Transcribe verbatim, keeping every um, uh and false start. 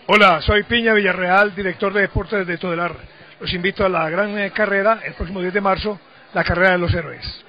Hola, soy Piña Villarreal, director de deportes de Todelar. Los invito a la gran carrera el próximo diez de marzo, la carrera de los héroes.